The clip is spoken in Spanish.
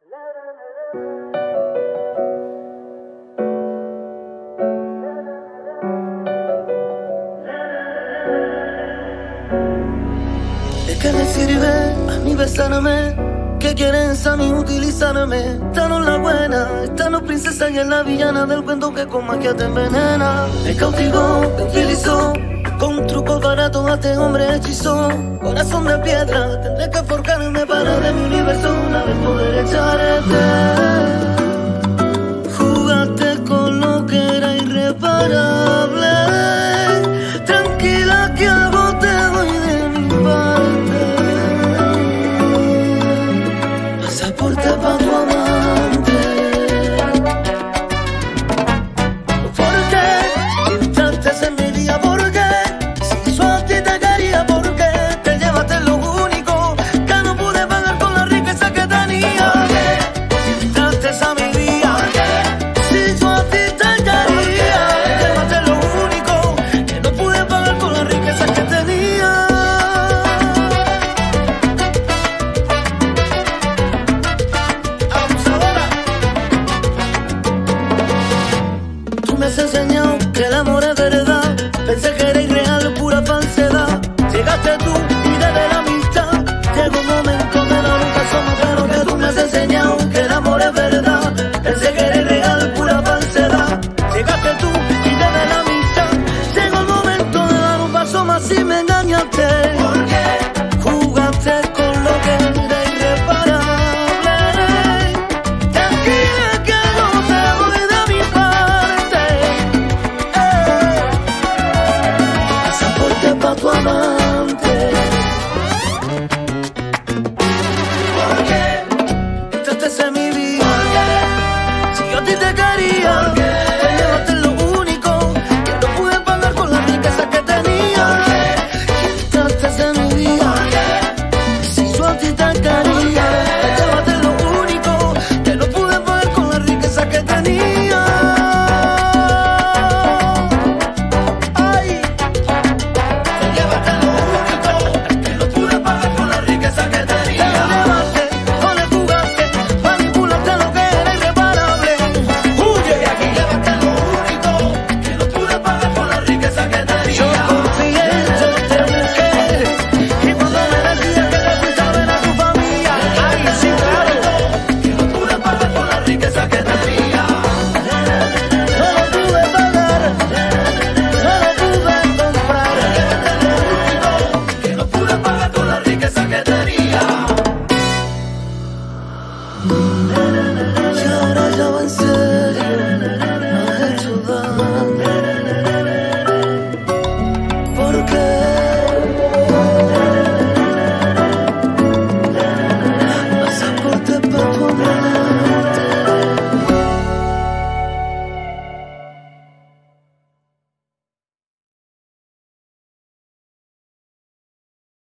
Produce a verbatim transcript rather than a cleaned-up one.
¿De qué le sirve a mí besarme? ¿Qué quieren a mí utilizarme? Esta no es la buena, esta no es princesa y es la villana del cuento que con magia te envenena. Me cautivó, te utilizó, con trucos baratos a este hombre hechizó. Corazón de piedra, tendré que forjarme para de mi universo una vez poder echarte. Jugaste con lo que era irreparable.